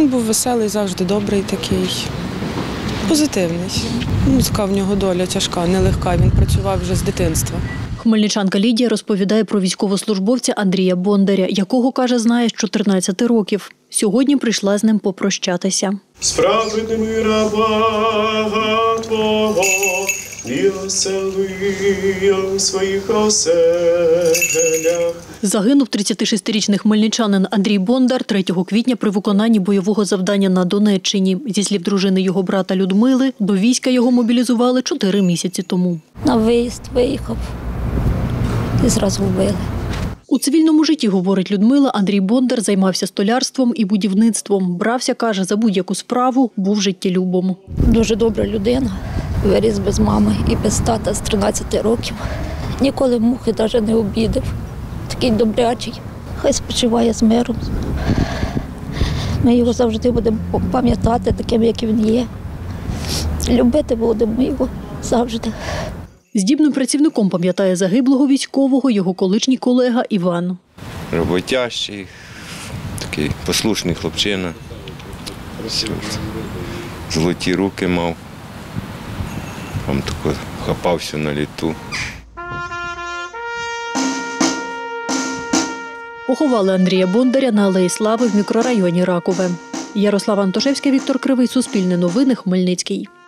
Він був веселий, завжди добрий такий, позитивний. Така в нього доля тяжка, нелегка, він працював вже з дитинства. Хмельничанка Лідія розповідає про військовослужбовця Андрія Бондаря, якого, каже, знає з 14 років. Сьогодні прийшла з ним попрощатися. Справедливий раба Твого, і осели в своїх оселях. Загинув 36-річний хмельничанин Андрій Бондар 3 квітня при виконанні бойового завдання на Донеччині. Зі слів дружини його брата Людмили, до війська його мобілізували 4 місяці тому. На виїзд виїхав і зразу вбили. У цивільному житті, говорить Людмила, Андрій Бондар займався столярством і будівництвом. Брався, каже, за будь-яку справу, був життєлюбом. Дуже добра людина. Виріс без мами і без тата з 13 років. Ніколи мухи навіть не обідав. Такий добрячий. Хай спочиває з миром. Ми його завжди будемо пам'ятати таким, як він є. Любити будемо його завжди. Здібним працівником пам'ятає загиблого військового його колишній колега Іван. Роботящий, такий послушний хлопчина. Золоті руки мав, там тако хапався на літу. Поховали Андрія Бондаря на Алеї Слави в мікрорайоні Ракове. Ярослава Антошевська, Віктор Кривий, Суспільне новини, Хмельницький.